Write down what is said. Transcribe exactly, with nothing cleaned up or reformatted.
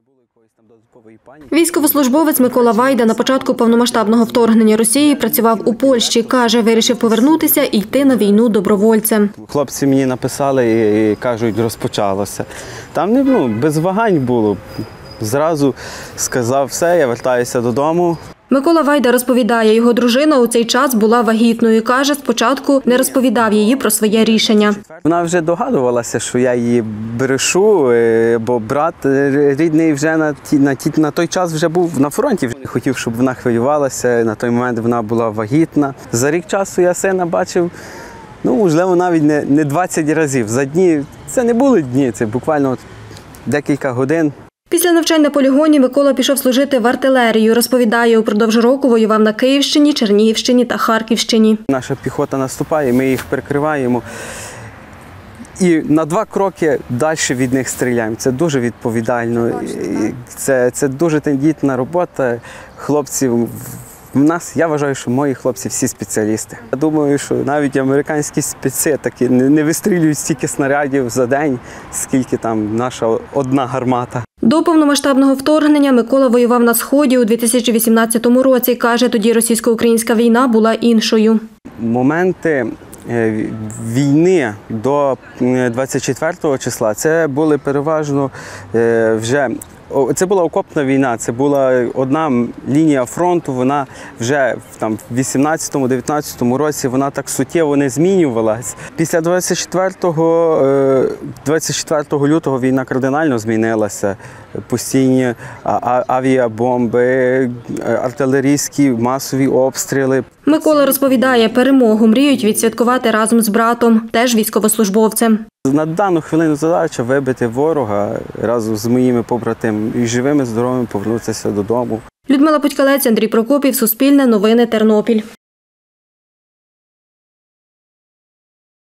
Військовослужбовець Микола Вайда на початку повномасштабного вторгнення Росії працював у Польщі. Каже, вирішив повернутися і йти на війну добровольцем. Хлопці мені написали і кажуть, розпочалося. Там не, ну, без вагань було. Зразу сказав все, я вертаюся додому. Микола Вайда розповідає, його дружина у цей час була вагітною. Каже, спочатку не розповідав їй про своє рішення. Вона вже догадувалася, що я її брешу, бо брат рідний вже на, ті, на, ті, на той час вже був на фронті. Хотів, щоб вона хвилювалася, на той момент вона була вагітна. За рік часу я сина бачив, ну, можливо, навіть не, не двадцять разів. За дні, це не були дні, це буквально декілька годин. Після навчань на полігоні Микола пішов служити в артилерію. Розповідає, упродовж року воював на Київщині, Чернігівщині та Харківщині. Наша піхота наступає, ми їх перекриваємо. І на два кроки далі від них стріляємо. Це дуже відповідально. Це, це дуже тендітна робота хлопців. У нас, я вважаю, що мої хлопці всі спеціалісти. Я думаю, що навіть американські спеці такі не вистрілюють стільки снарядів за день, скільки там наша одна гармата. До повномасштабного вторгнення Микола воював на Сході у дві тисячі вісімнадцятому році. Каже, тоді російсько-українська війна була іншою. Моменти війни до двадцять четвертого числа це були переважно вже Це була окопна війна, це була одна лінія фронту, вона вже там, в вісімнадцятому-дев'ятнадцятому році вона так суттєво не змінювалась. Після двадцять четвертого лютого війна кардинально змінилася. Постійні авіабомби, артилерійські масові обстріли. Микола розповідає, перемогу мріють відсвяткувати разом з братом, теж військовослужбовцем. На дану хвилину задача вибити ворога разом з моїми побратимами і живими, здоровими повернутися додому. Людмила Путькалець, Андрій Прокопів, Суспільне новини, Тернопіль.